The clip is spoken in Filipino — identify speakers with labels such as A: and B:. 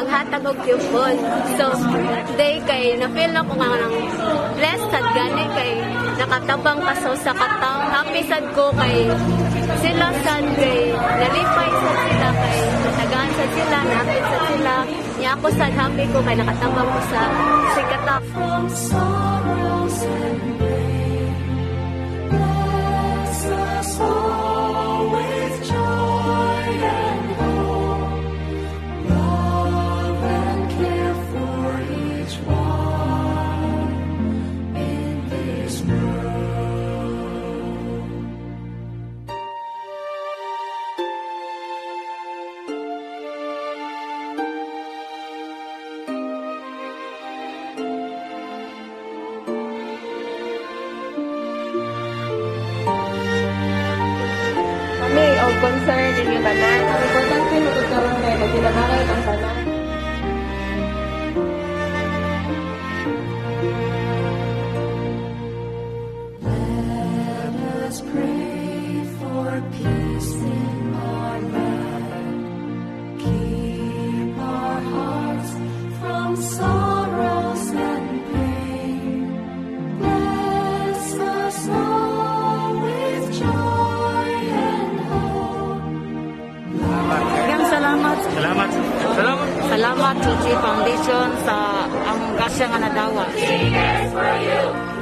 A: maghatag og coupon. So, day kay na-feel na ko nga ng blessed sad gani kay nakatabang kaso sa kataw. Happy sad ko kay sila sad kay nalipay sad sila kay natagaan sad sila, napit sad sila. Niya ako sad happy ko kay nakatabang ko sa kataw.
B: From sorrows and pain, bless us all with joy and hope, love and care for each one in this world.
A: Kami o concern ninyo tanan. Ang importante magkaroon kayo magsilamangay ang tanan.
B: Let us pray for peace in our land. Keep our hearts from sorrows and pain. Bless us all with joy and hope.
A: Salamat.
C: Salamat. Salamat.
A: Salamat sa Foundation sa ang grasya nga nadawa.
B: Singers for you.